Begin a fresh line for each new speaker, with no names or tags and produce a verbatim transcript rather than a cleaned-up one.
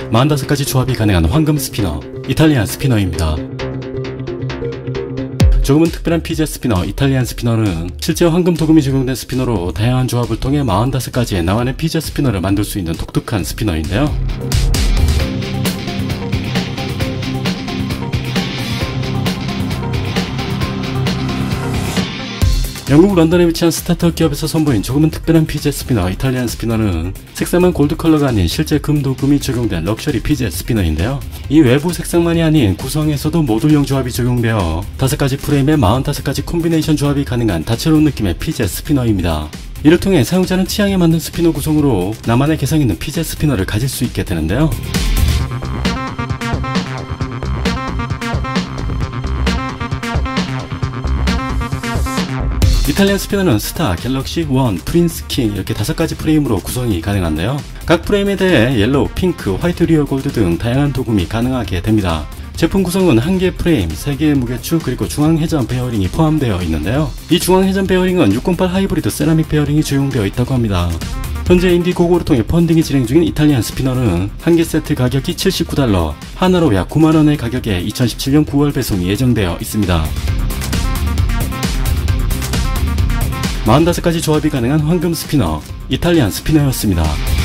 사십오 가지 조합이 가능한 황금 스피너, 이탈리안 스피너입니다. 조금은 특별한 피제 스피너, 이탈리안 스피너는 실제 황금 도금이 적용된 스피너로 다양한 조합을 통해 사십오 가지의 나만의 피제 스피너를 만들 수 있는 독특한 스피너인데요. 영국 런던에 위치한 스타트업 기업에서 선보인 조금은 특별한 피제 스피너, 이탈리안 스피너는 색상만 골드 컬러가 아닌 실제 금 도금이 적용된 럭셔리 피제 스피너인데요. 이 외부 색상만이 아닌 구성에서도 모듈형 조합이 적용되어 다섯 가지 프레임에 사십오 가지 콤비네이션 조합이 가능한 다채로운 느낌의 피제 스피너입니다. 이를 통해 사용자는 취향에 맞는 스피너 구성으로 나만의 개성 있는 피제 스피너를 가질 수 있게 되는데요. 이탈리안 스피너는 스타, 갤럭시, 원, 프린스, 킹 이렇게 다섯 가지 프레임으로 구성이 가능한데요. 각 프레임에 대해 옐로우, 핑크, 화이트 리얼 골드 등 다양한 도금이 가능하게 됩니다. 제품 구성은 한 개의 프레임, 세 개의 무게추, 그리고 중앙 회전 베어링이 포함되어 있는데요. 이 중앙 회전 베어링은 육공팔 하이브리드 세라믹 베어링이 적용되어 있다고 합니다. 현재 인디고고를 통해 펀딩이 진행 중인 이탈리안 스피너는 한 개 세트 가격이 칠십구 달러, 하나로 약 구만 원의 가격에 이천십칠 년 구월 배송이 예정되어 있습니다. 사십오 가지 조합이 가능한 황금 스피너, 이탈리안 스피너였습니다.